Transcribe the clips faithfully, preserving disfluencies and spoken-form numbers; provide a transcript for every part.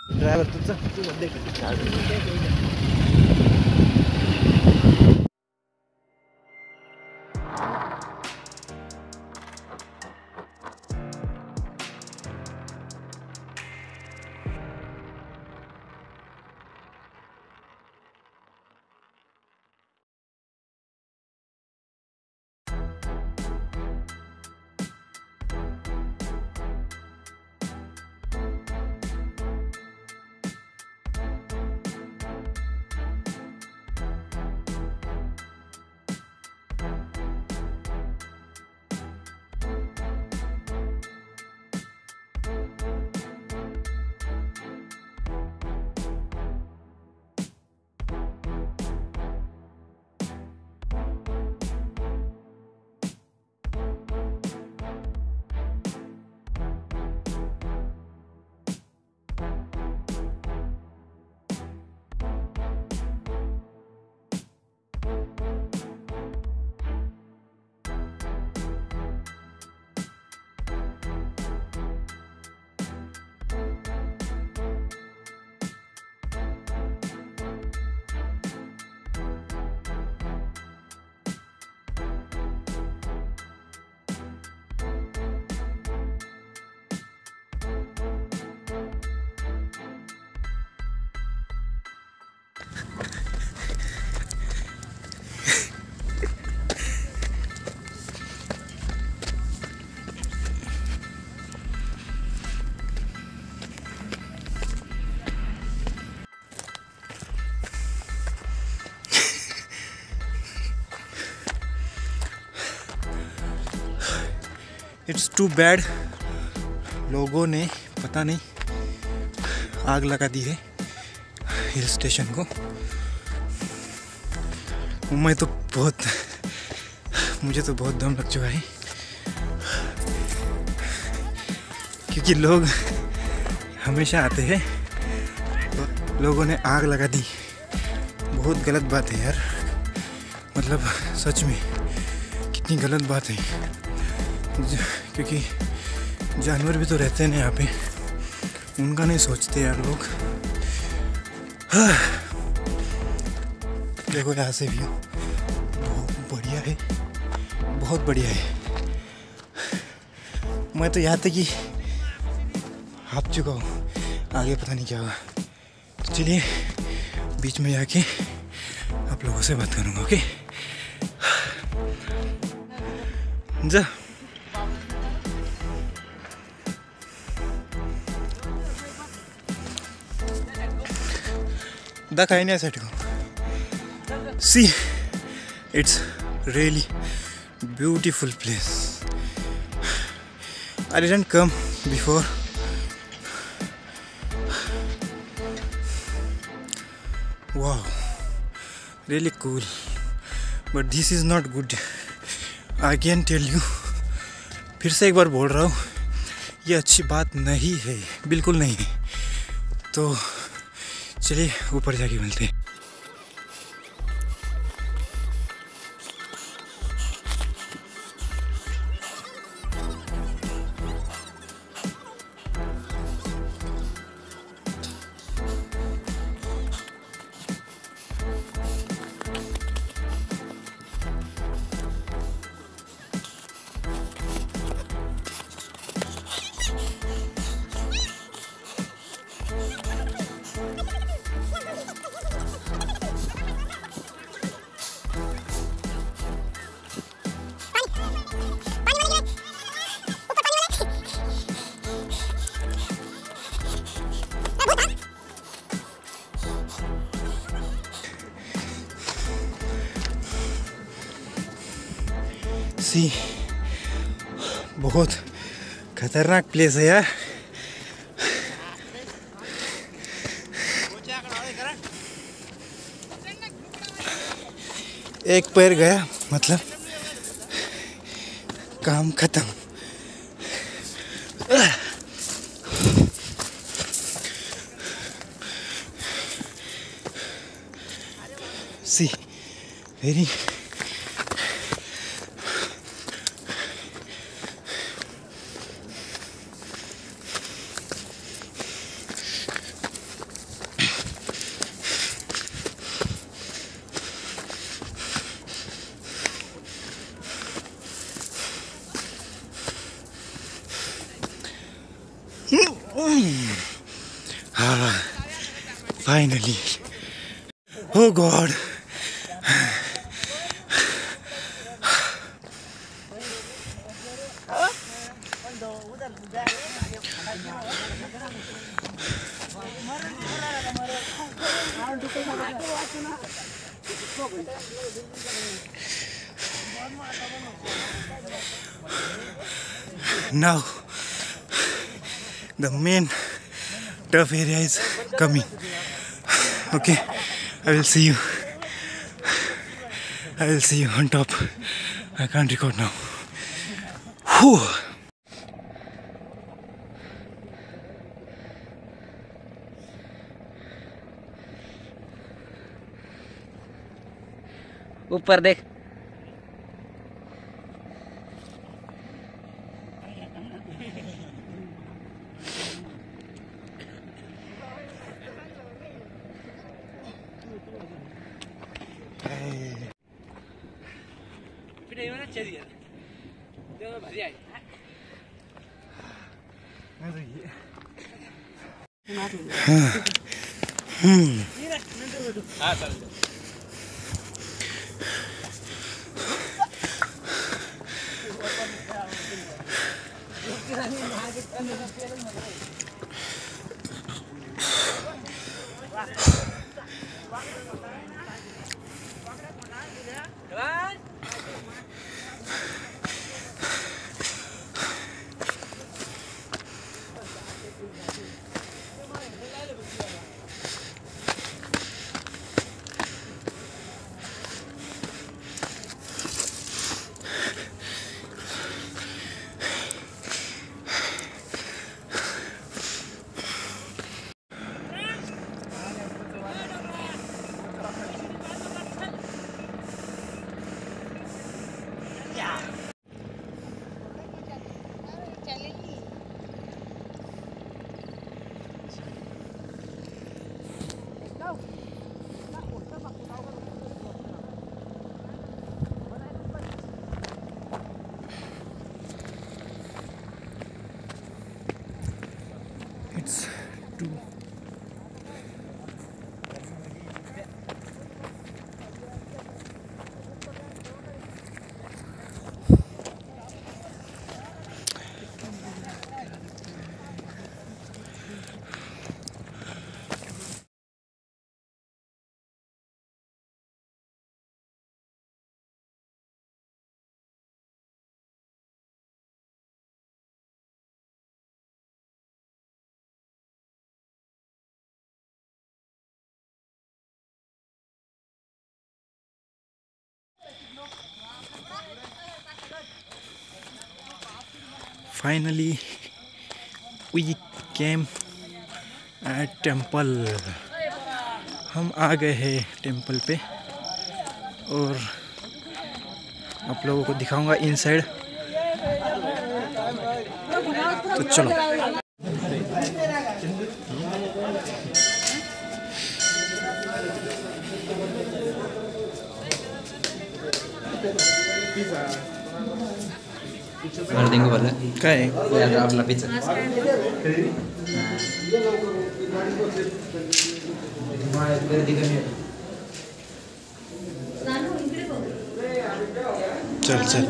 Driver तुझा तू मध्ये इट्स टू बैड लोगों ने पता नहीं आग लगा दी है हिल स्टेशन को। मैं तो बहुत मुझे तो बहुत दम लग चुका है क्योंकि लोग हमेशा आते हैं तो लोगों ने आग लगा दी। बहुत गलत बात है यार, मतलब सच में कितनी गलत बात है, क्योंकि जानवर भी तो रहते हैं ना यहाँ पे, उनका नहीं सोचते यार लोग। हाँ। देखो यहाँ से व्यू बहुत बढ़िया है, बहुत बढ़िया है। मैं तो यहाँ तक ही हाँप चुका हूँ, आगे पता नहीं क्या होगा। तो चलिए बीच में जाके आप लोगों से बात करूँगा। ओके जा दिखाई नहीं साइड को। See it's really beautiful place. I didn't come before. Wow, really cool. But this is not good. I can tell you. फिर से एक बार बोल रहा हूँ, ये अच्छी बात नहीं है, बिल्कुल नहीं है। तो चलिए ऊपर जाके मिलते हैं। सी बहुत खतरनाक प्लेस है यार। एक पैर गया मतलब काम खत्म। See very Ah, finally. Oh God. Now the main tough area is coming. Okay, I will see you. I will see you on top. I can't record now. Whew. ऊपर देख। It's two. Finally, we came at temple. हम आ गए हैं temple पे और आप लोगों को दिखाऊंगा इनसाइड। तो चलो। Ada tinggu pada. Kayak. Ya ada apa pizza. चल चल।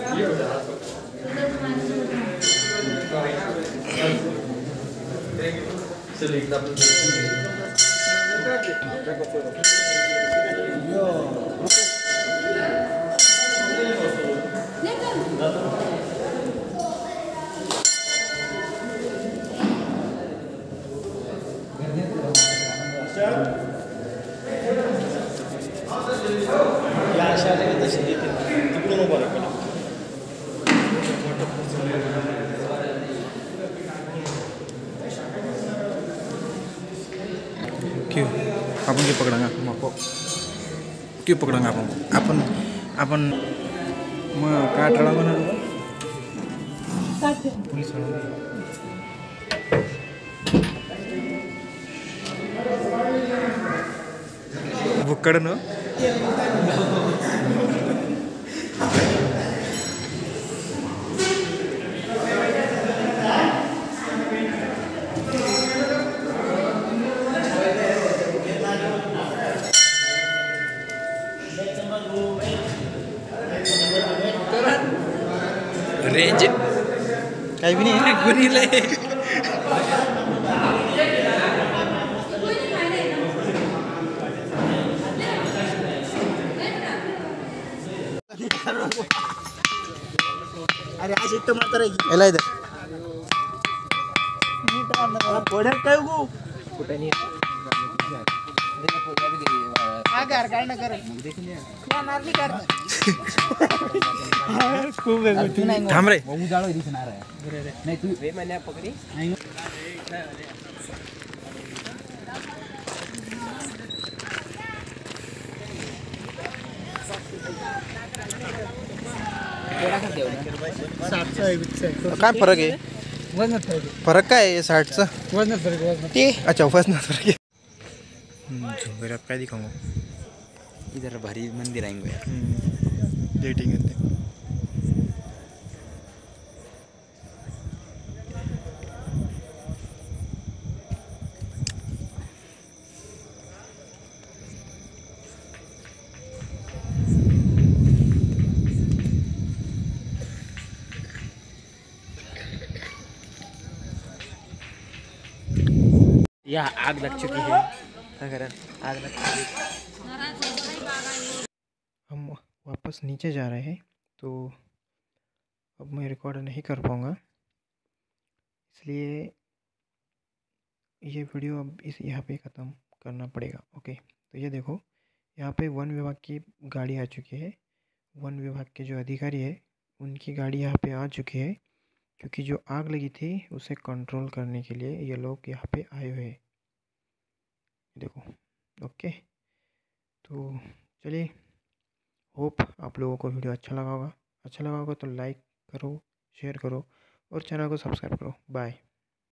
क्यों अपन क्यों पकड़ांगा आपको क्यों पकड़ांगा अपन अपन अपन मैं काट रहा हूँ ना पुलिस वाला वो कड़नो कहीं भी नहीं है गुनी ले अरे आज एक तो मारता रहेगी एला इधर पडल काय गो कुठे नाही आगार काय ना कर या मारली कर खूप आहे थांब रे उजाळो दिसणार आहे नाही तू वे महिन्या पकडी साठचं आहे वीसचं आहे काय फरक आहे वजनात फरक फरक काय आहे साठचा वजनात फरक वजनात ते अच्छा वजनात फरक आहे झुंबऱ्यात काय दिखाऊंगा इधर भारी मंदिर आएंगे डेटिंग है यहाँ आग लग चुकी है अगर आग लग चुकी है हम वापस नीचे जा रहे हैं तो अब मैं रिकॉर्ड नहीं कर पाऊँगा इसलिए ये वीडियो अब इस यहाँ पे ख़त्म करना पड़ेगा। ओके तो ये देखो यहाँ पे वन विभाग की गाड़ी आ चुकी है। वन विभाग के जो अधिकारी है उनकी गाड़ी यहाँ पे आ चुकी है क्योंकि जो आग लगी थी उसे कंट्रोल करने के लिए ये लोग यहाँ पे आए हुए हैं देखो। ओके तो चलिए होप आप लोगों को वीडियो अच्छा लगा होगा। अच्छा लगा होगा तो लाइक करो शेयर करो और चैनल को सब्सक्राइब करो। बाय।